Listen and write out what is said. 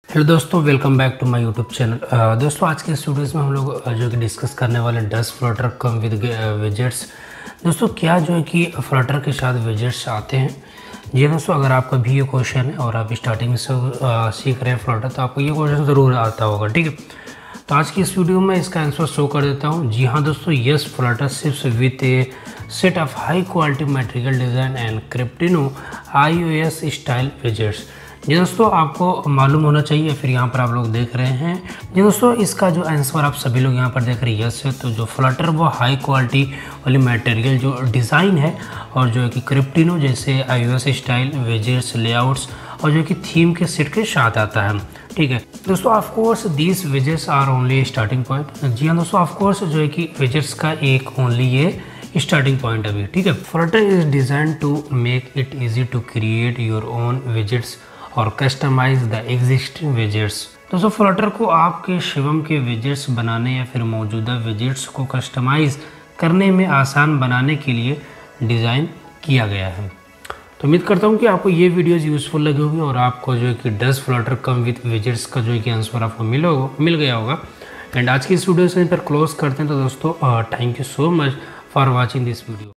Hello दोस्तों, welcome back to my YouTube channel. दोस्तों आज के इस वीडियोस में हम लोग जो कि डिस्कस करने वाले does Flutter come with widgets. दोस्तों क्या जो है कि फ्लटर के साथ विजेट्स आते हैं। जी दोस्तों, अगर आपका भी ये क्वेश्चन है और आप स्टार्टिंग से सीख रहे हैं फ्लटर तो आपको ये क्वेश्चन ज़रूर आता होगा, ठीक है। तो आज की इस वीडियो में इसका आंसर शो कर देता हूँ। जी हाँ दोस्तों, yes, Flutter ships with a set of high quality material design and Cupertino iOS style widgets. जी दोस्तों, आपको मालूम होना चाहिए, फिर यहाँ पर आप लोग देख रहे हैं। जी दोस्तों, इसका जो आंसर आप सभी लोग यहाँ पर देख रहे हैं यस है। तो जो फ्लटर वो हाई क्वालिटी वाली मटेरियल जो डिज़ाइन है और जो है कि क्रिप्टिनो जैसे iOS स्टाइल विजेट्स लेआउट्स और जो कि थीम के सेट के साथ आता है, ठीक है दोस्तों। Of course these widgets are only starting point. जी हाँ दोस्तों, ऑफ कोर्स जो है कि विजेट्स का एक ओनली ये स्टार्टिंग पॉइंट अभी, ठीक है। Flutter is design to make it easy to create your own widgets और कस्टमाइज द एग्जिस्टिंग विजेट्स। दोस्तों फ्लटर को आपके शिवम के विजेट्स बनाने या फिर मौजूदा विजेट्स को कस्टमाइज करने में आसान बनाने के लिए डिज़ाइन किया गया है। तो उम्मीद करता हूँ कि आपको ये वीडियोस यूज़फुल लगी होगी और आपको जो है कि does Flutter come with widgets का जो है कि आंसर आपको मिल गया होगा। एंड आज की इस वीडियो से पर क्लोज करते हैं। तो दोस्तों thank you so much for watching this video.